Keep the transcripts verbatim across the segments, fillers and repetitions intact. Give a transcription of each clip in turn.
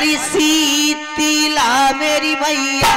अरे शीतला मेरी मैया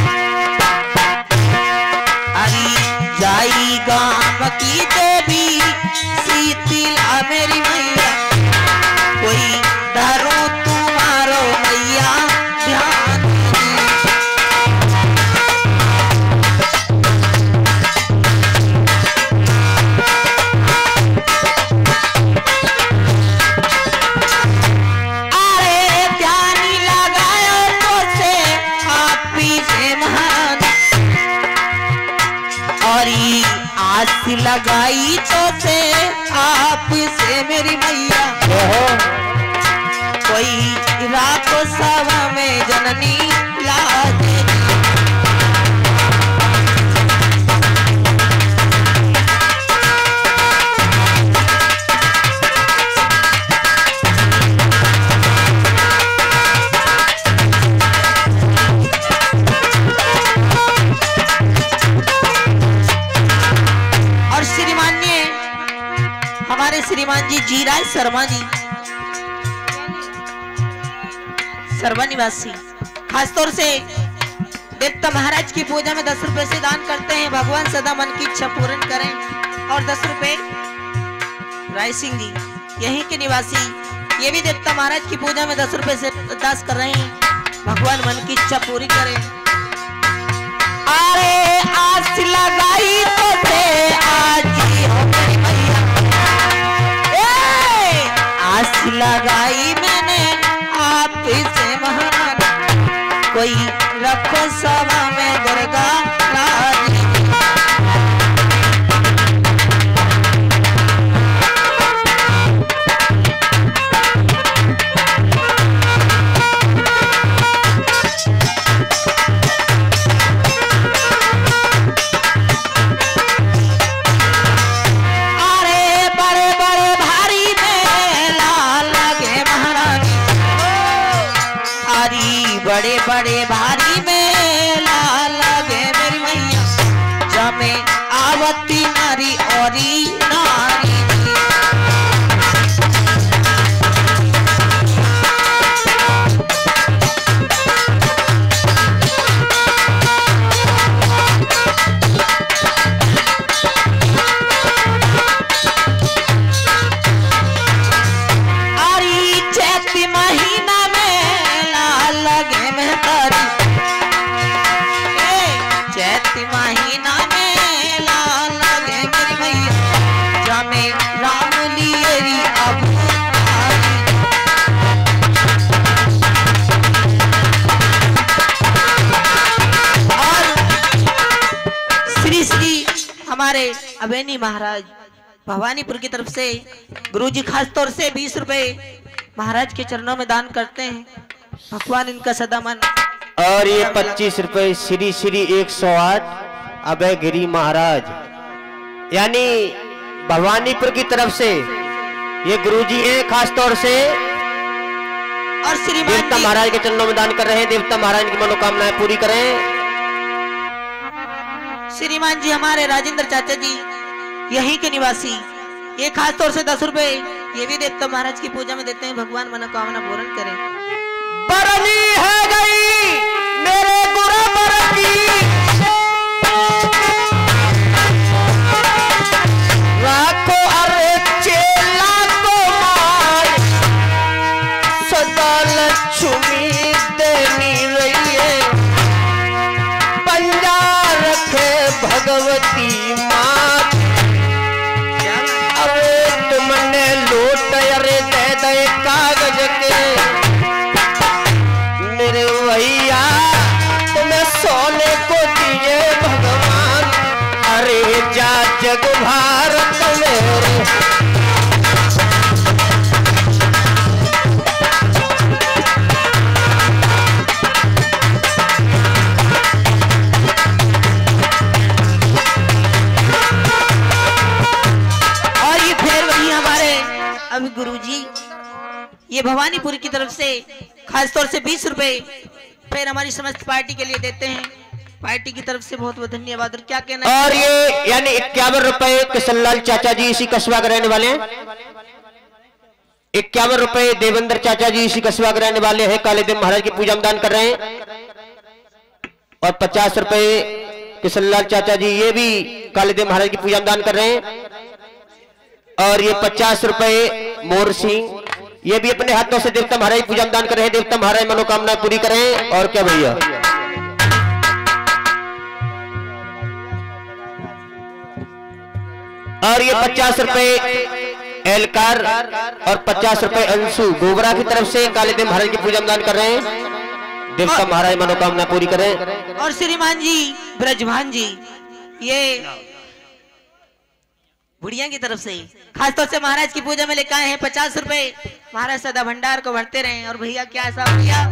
अरे जाई गाम की देवी शीतला मेरी मैया कोई डरो तुम्हारो मैया ध्यान अरे ध्यान लगायो तो से आप से महान और आस लगाई तो से आप से मेरी मैया कोई रातो सवा में जननी लाज और श्रीमान ने हमारे श्रीमान जी जीराज शर्मा जी सर्वा निवासी खासतौर से देवता महाराज की पूजा में दस रुपए से दान करते हैं। भगवान सदा मन की इच्छा पूर्ण करें। और दस रुपए राय सिंह जी यहीं के निवासी ये भी देवता महाराज की पूजा में दस रुपए से दास कर रहे हैं। भगवान मन की इच्छा पूरी करें। अरे आस लगाई तो से आज ही हो मेरी मैया ए आस लगाई मैंने आप से महान कोई रखो सभा में दुर्गा लाज अरे बड़े बड़े भारी मेला लगे महारानी अरे बड़े बड़े भारी मेला लगे मेरी मैया जमे आवती नारी औरी नारी अरे चैत महीना चैत महीना में लाल लगे मेरी मैया जामे राम लिएरी अब और श्री श्री हमारे अबेनी महाराज भवानीपुर की तरफ से गुरुजी खास तौर से बीस रुपए महाराज के चरणों में दान करते हैं। भगवान इनका सदा मन। और ये पच्चीस रुपए श्री श्री एक सौ आठ अभय गिरी महाराज यानी भवानीपुर की तरफ से ये गुरुजी हैं खास तौर से और श्रीमान देवता महाराज के चरणों में दान कर रहे हैं। देवता महाराज की मनोकामनाएं पूरी करें। श्रीमान जी हमारे राजेंद्र चाचा जी यहीं के निवासी ये खास तौर से दस रुपए ये भी देवता महाराज की पूजा में देते हैं। भगवान मनोकामना पूर्ण करें। बरनी है गई मेरे गुरु बर की राखो अरे चेला को मार सदा लक्ष्मी देनी रही है पंजा रखे भगवती माँ अरे तुमने लूट अरे दे दे कागज के मेरे भैया तुम्हें सोने को दिए भगवान अरे जा जग भारत मेरे और ये फिर वही हमारे अभी गुरुजी ये भवानीपुर की तरफ से खास तौर से बीस रुपए फिर हमारी समस्त पार्टी के लिए देते हैं। पार्टी की तरफ से बहुत बहुत धन्यवाद। और क्या कहना है? और ये यानी इक्यावन रुपए किशनलाल चाचा जी इसी कस्बा के रहने वाले हैं। इक्यावन रुपए देवेंद्र चाचा जी इसी कस्बा के रहने वाले हैं, कालीदेव महाराज की पूजा में दान कर रहे हैं। और पचास रुपए किशनलाल चाचा जी ये भी कालीदेव महाराज की पूजा में दान कर रहे हैं। और ये पचास रुपए मोर सिंह ये भी अपने हाथों से देवता महाराज की पूजा में दान कर रहे हैं। देवता महाराज मनोकामना पूरी करें। और क्या भैया, और ये पचास रुपए एलकार और पचास रुपए अंशु गोबरा की तरफ से कालीदेव महाराज की पूजा में दान कर रहे हैं। देवता महाराज मनोकामना पूरी करें। और श्रीमान जी ब्रजभान जी ये बुढ़िया की तरफ से खासतौर से महाराज की पूजा में लेकर आए हैं पचास रुपए। महाराज सदा भंडार को भरते रहे। और भैया क्या ऐसा भैया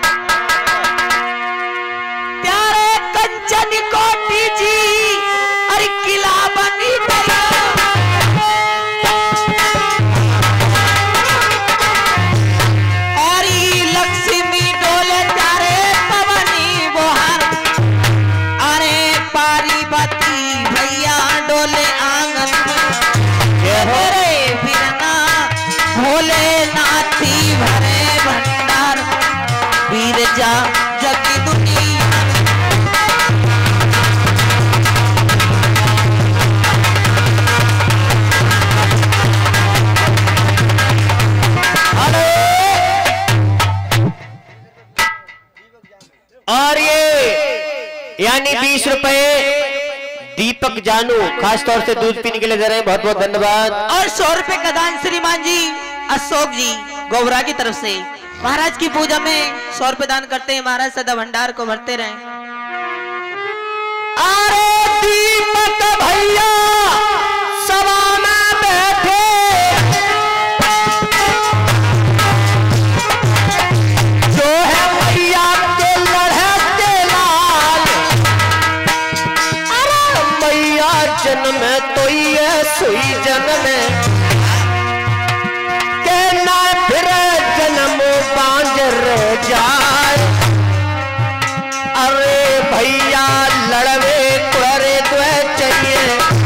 प्यारे कंचन कोटी जी अरे किला बनी और लक्ष्मी डोले प्यारे पवनी बोहार अरे पार्वती भैया डोले आंगन बिरना भोलेनाथी भरे भंडार बीरजा जगी दुनिया। और ये यानी बीस रुपए दीपक जानू खास तौर से दूध पीने के लिए दे रहे हैं, बहुत बहुत धन्यवाद। और सौ रुपए का दान श्रीमान जी अशोक जी गोबरा की तरफ से महाराज की पूजा में सौ रुपए दान करते हैं। महाराज सदा भंडार को भरते रहे। अरे दीपक भैया सभा में बैठे जो है भैया के लड़ते लाल अरे मैया जन्म तो ये सुई जन्म के ना फिर जन्म बांझर जाए। अरे भैया लड़वे करे तो चाहिए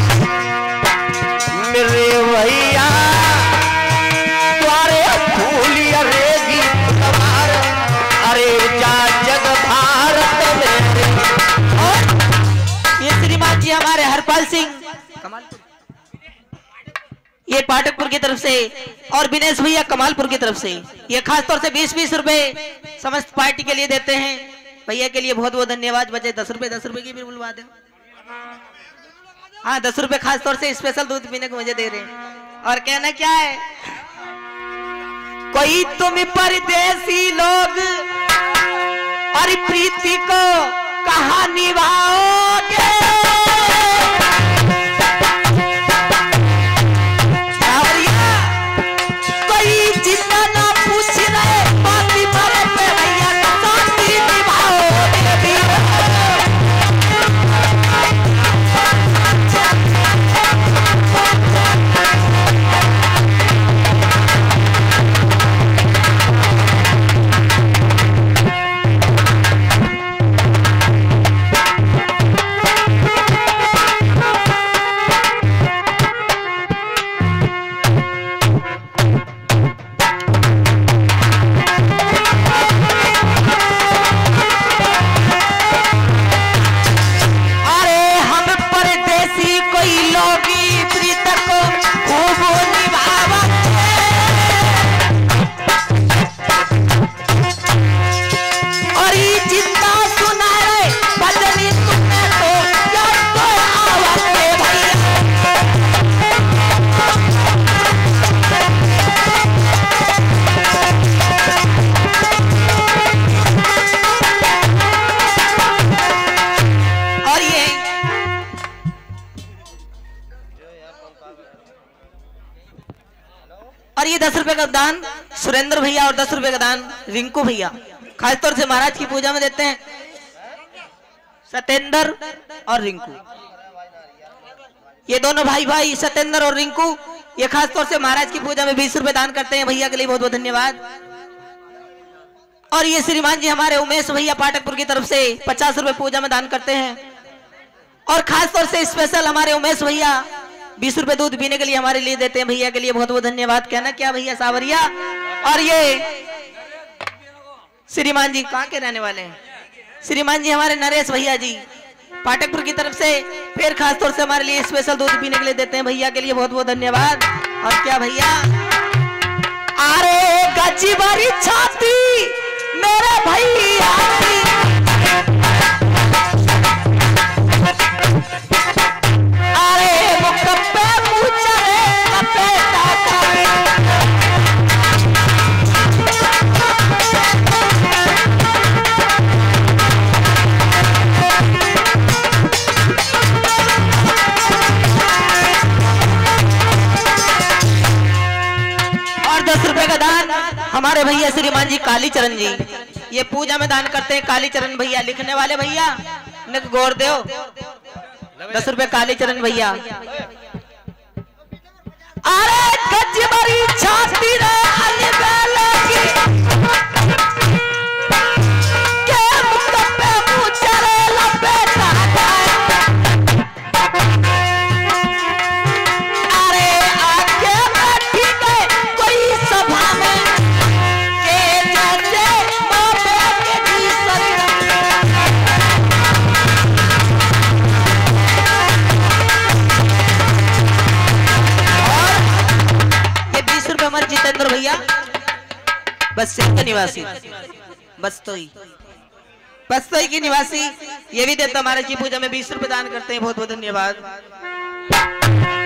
मेरे भैया तुम्हारे फूलिया रेगी तुम्हार अरे जा जग भारत में। और ये श्रीमान जी हमारे हरपाल सिंह कमालपुर ये पाठकपुर की तरफ से और विनेश भैया कमालपुर की तरफ से ये खास तौर से बीस बीस रुपए समस्त पार्टी के लिए देते हैं। भैया के लिए बहुत बहुत धन्यवाद। बचे दस रुपए दस रुपए की भी बुलवा दे। हाँ दस रुपए खास तौर से स्पेशल दूध पीने को मुझे दे रहे हैं। और कहना क्या है कोई तुम परदेसी लोग और प्रीति को कहा निभाओगे और ये दस रुपए का दान सुरेंद्र भैया और दस रुपए का दान रिंकू भैया खासतौर से महाराज की पूजा में देते हैं। सत्येंद्र और रिंकू ये दोनों भाई भाई सत्येंद्र और रिंकू ये खासतौर से महाराज की पूजा में बीस रुपए दान करते हैं। भैया के लिए बहुत बहुत धन्यवाद। और ये श्रीमान जी हमारे उमेश भैया पाठकपुर की तरफ से पचास रुपए पूजा में दान करते हैं। और खासतौर से स्पेशल हमारे उमेश भैया बीस रुपए दूध पीने के लिए हमारे लिए देते हैं भैया के लिए बहुत बहुत धन्यवाद। कहना क्या भैया सावरिया। और ये श्रीमान जी कहाँ के रहने वाले हैं? श्रीमान जी हमारे नरेश भैया जी पाठकपुर की तरफ से फिर खास तौर से हमारे लिए स्पेशल दूध पीने के लिए देते हैं भैया के लिए बहुत बहुत धन्यवाद। और क्या भैया, अरे गची भरी छाती मेरे भैया हमारे भैया श्रीमान जी कालीचरण जी ये पूजा में दान करते हैं। कालीचरण भैया लिखने वाले भैया निक गौर दो दस रुपए कालीचरण भैया। अरे गज बड़ी छाती रे अलबेले की के मुख पे मुचरे लपेटा अरे आके बैठी के कोई सभा में जितेंद्र भैया बस के निवासी बस्तोई बस्तोई की निवासी ये भी देता हमारे जी पूजा में बीस रुपए दान करते हैं। बहुत बहुत धन्यवाद।